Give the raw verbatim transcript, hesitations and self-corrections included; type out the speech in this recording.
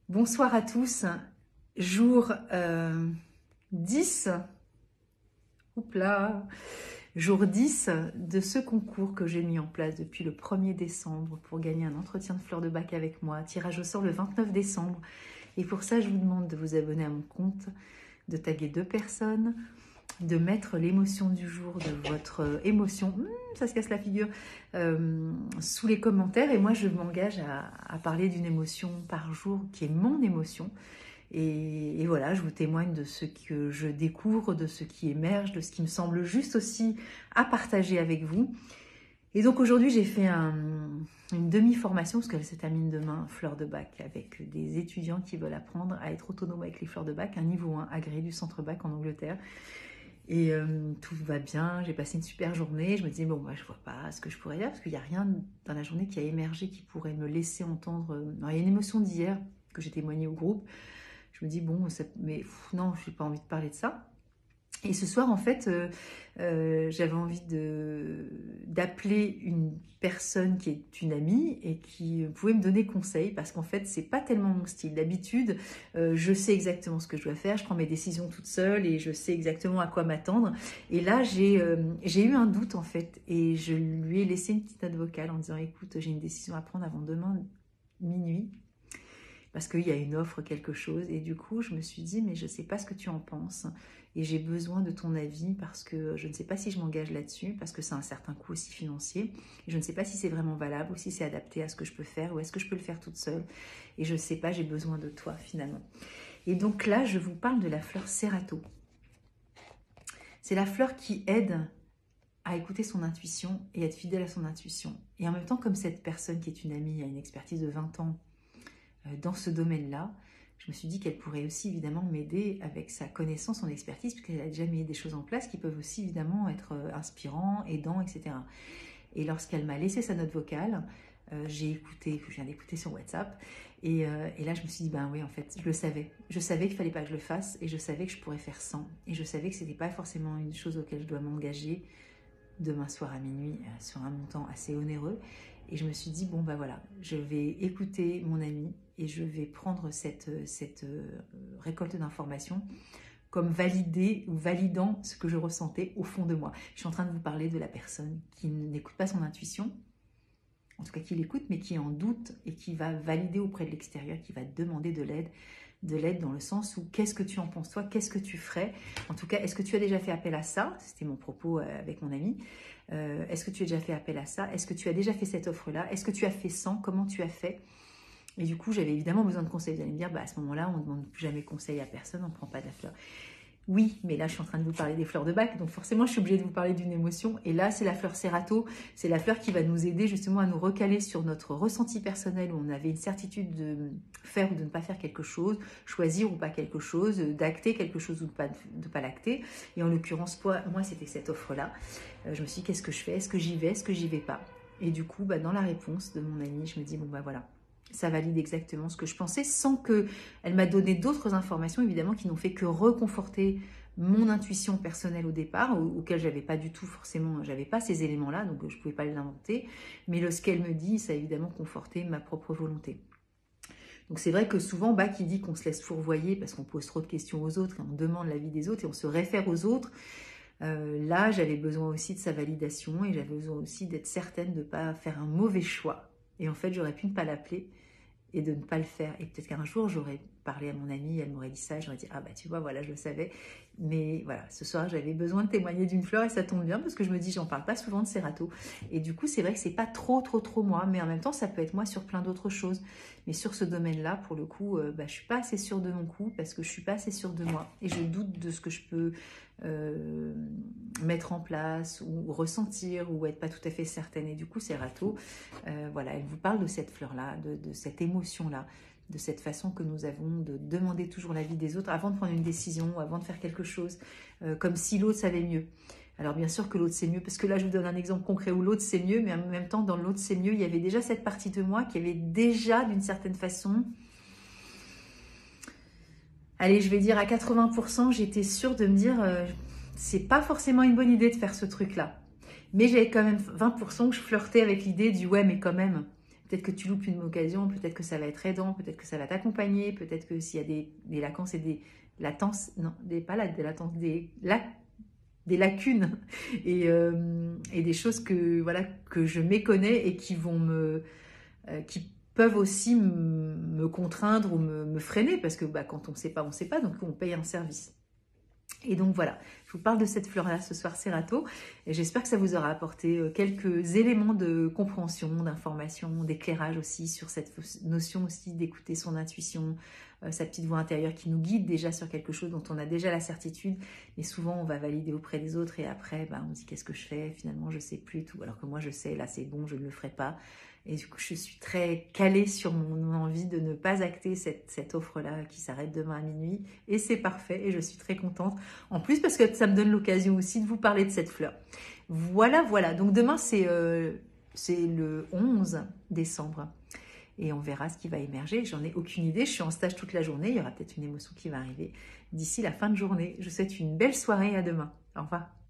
Bonsoir à tous, jour euh, dix, oups là, jour dix de ce concours que j'ai mis en place depuis le premier décembre pour gagner un entretien de fleurs de bac avec moi, tirage au sort le vingt-neuf décembre. Et pour ça, je vous demande de vous abonner à mon compte, de taguer deux personnes, de mettre l'émotion du jour, de votre émotion, hum, ça se casse la figure, euh, sous les commentaires. Et moi, je m'engage à, à parler d'une émotion par jour qui est mon émotion. Et, et voilà, je vous témoigne de ce que je découvre, de ce qui émerge, de ce qui me semble juste aussi à partager avec vous. Et donc aujourd'hui, j'ai fait un, une demi-formation, parce qu'elle se termine demain, fleurs de bac, avec des étudiants qui veulent apprendre à être autonomes avec les fleurs de bac, un niveau un agréé du centre bac en Angleterre. Et euh, tout va bien, j'ai passé une super journée. Je me disais, bon, bah, je vois pas ce que je pourrais dire, parce qu'il n'y a rien dans la journée qui a émergé qui pourrait me laisser entendre. Alors, il y a une émotion d'hier que j'ai témoignée au groupe. Je me dis, bon, ça... mais pff, non, je n'ai pas envie de parler de ça. Et ce soir, en fait, euh, euh, j'avais envie de d'appeler une personne qui est une amie et qui pouvait me donner conseil, parce qu'en fait, c'est pas tellement mon style. D'habitude, euh, je sais exactement ce que je dois faire, je prends mes décisions toute seule et je sais exactement à quoi m'attendre. Et là, j'ai euh, j'ai eu un doute, en fait, et je lui ai laissé une petite note vocale en disant, écoute, j'ai une décision à prendre avant demain minuit, parce qu'il y a une offre, quelque chose. Et du coup, je me suis dit, mais je ne sais pas ce que tu en penses. Et j'ai besoin de ton avis, parce que je ne sais pas si je m'engage là-dessus, parce que c'est un certain coût aussi financier. Et je ne sais pas si c'est vraiment valable, ou si c'est adapté à ce que je peux faire, ou est-ce que je peux le faire toute seule. Et je ne sais pas, j'ai besoin de toi, finalement. Et donc là, je vous parle de la fleur Cerato. C'est la fleur qui aide à écouter son intuition et être fidèle à son intuition. Et en même temps, comme cette personne qui est une amie, a une expertise de vingt ans, dans ce domaine-là, je me suis dit qu'elle pourrait aussi évidemment m'aider avec sa connaissance, son expertise, puisqu'elle a déjà mis des choses en place qui peuvent aussi évidemment être inspirants, aidants, et cetera. Et lorsqu'elle m'a laissé sa note vocale, euh, j'ai écouté, je viens d'écouter sur WhatsApp, et, euh, et là je me suis dit, ben oui, en fait, je le savais. Je savais qu'il ne fallait pas que je le fasse, et je savais que je pourrais faire sans. Et je savais que ce n'était pas forcément une chose auquel je dois m'engager demain soir à minuit, euh, sur un montant assez onéreux. Et je me suis dit, bon, ben voilà, je vais écouter mon ami et je vais prendre cette, cette euh, récolte d'informations comme validée ou validant ce que je ressentais au fond de moi. Je suis en train de vous parler de la personne qui n'écoute pas son intuition, en tout cas qui l'écoute, mais qui en doute et qui va valider auprès de l'extérieur, qui va demander de l'aide, de l'aide dans le sens où qu'est-ce que tu en penses toi, qu'est-ce que tu ferais, en tout cas, est-ce que tu as déjà fait appel à ça? C'était mon propos avec mon ami. Euh, est-ce que tu as déjà fait appel à ça? Est-ce que tu as déjà fait cette offre-là? Est-ce que tu as fait sans? Comment tu as fait? Et du coup, j'avais évidemment besoin de conseils. Vous allez me dire, bah, à ce moment-là, on ne demande plus jamais conseil à personne, on ne prend pas de la fleur. Oui, mais là, je suis en train de vous parler des fleurs de bac, donc forcément, je suis obligée de vous parler d'une émotion. Et là, c'est la fleur Cerato. C'est la fleur qui va nous aider justement à nous recaler sur notre ressenti personnel, où on avait une certitude de faire ou de ne pas faire quelque chose, choisir ou pas quelque chose, d'acter quelque chose ou de pas, de pas l'acter. Et en l'occurrence, moi, c'était cette offre-là. Euh, je me suis dit, qu'est-ce que je fais? Est-ce que j'y vais? Est-ce que j'y vais pas? Et du coup, bah, dans la réponse de mon amie, je me dis, bon, bah voilà. Ça valide exactement ce que je pensais, sans qu'elle m'a donné d'autres informations, évidemment, qui n'ont fait que reconforter mon intuition personnelle au départ, auquel j'avais pas du tout forcément, j'avais pas ces éléments-là, donc je pouvais pas les inventer. Mais ce qu'elle me dit, ça a évidemment conforté ma propre volonté. Donc c'est vrai que souvent, Bach, il dit qu'on se laisse fourvoyer parce qu'on pose trop de questions aux autres, et on demande l'avis des autres, et on se réfère aux autres. Euh, là, j'avais besoin aussi de sa validation, et j'avais besoin aussi d'être certaine de ne pas faire un mauvais choix. Et en fait, j'aurais pu ne pas l'appeler et de ne pas le faire. Et peut-être qu'un jour, j'aurais parlé à mon amie, elle m'aurait dit ça, j'aurais dit, ah bah tu vois, voilà, je le savais. Mais voilà, ce soir, j'avais besoin de témoigner d'une fleur, et ça tombe bien, parce que je me dis, j'en parle pas souvent de Cerato. Et du coup, c'est vrai que c'est pas trop, trop, trop moi, mais en même temps, ça peut être moi sur plein d'autres choses. Mais sur ce domaine-là, pour le coup, euh, bah, je suis pas assez sûre de mon coup, parce que je suis pas assez sûre de moi. Et je doute de ce que je peux euh, mettre en place, ou ressentir, ou être pas tout à fait certaine. Et du coup, Cerato, euh, voilà, elle vous parle de cette fleur-là, de, de cette émotion-là, de cette façon que nous avons de demander toujours l'avis des autres avant de prendre une décision, avant de faire quelque chose, euh, comme si l'autre savait mieux. Alors bien sûr que l'autre c'est mieux, parce que là je vous donne un exemple concret où l'autre c'est mieux, mais en même temps dans l'autre c'est mieux, il y avait déjà cette partie de moi qui avait déjà d'une certaine façon, allez je vais dire à quatre-vingts pour cent, j'étais sûre de me dire, euh, c'est pas forcément une bonne idée de faire ce truc-là. Mais j'avais quand même vingt pour cent que je flirtais avec l'idée du ouais mais quand même. peut-être que tu loupes une occasion, peut-être que ça va être aidant, peut-être que ça va t'accompagner, peut-être que s'il y a des, des latences et des latences, non, des, pas là, des latences, des, la, des lacunes et, euh, et des choses que, voilà, que je méconnais et qui vont me, euh, qui peuvent aussi me contraindre ou me, me freiner, parce que bah, quand on ne sait pas, on ne sait pas, donc on paye un service. Et donc voilà, je vous parle de cette fleur-là ce soir, Cerato, et j'espère que ça vous aura apporté quelques éléments de compréhension, d'information, d'éclairage aussi sur cette notion aussi d'écouter son intuition, euh, sa petite voix intérieure qui nous guide déjà sur quelque chose dont on a déjà la certitude, mais souvent on va valider auprès des autres et après bah, on dit qu'est-ce que je fais, finalement je sais plus tout, alors que moi je sais, là c'est bon, je ne le ferai pas. Et du coup, je suis très calée sur mon envie de ne pas acter cette, cette offre-là qui s'arrête demain à minuit. Et c'est parfait et je suis très contente. En plus, parce que ça me donne l'occasion aussi de vous parler de cette fleur. Voilà, voilà. Donc demain, c'est euh, c'est le onze décembre. Et on verra ce qui va émerger. J'en ai aucune idée. Je suis en stage toute la journée. Il y aura peut-être une émotion qui va arriver d'ici la fin de journée. Je vous souhaite une belle soirée. À demain. Au revoir.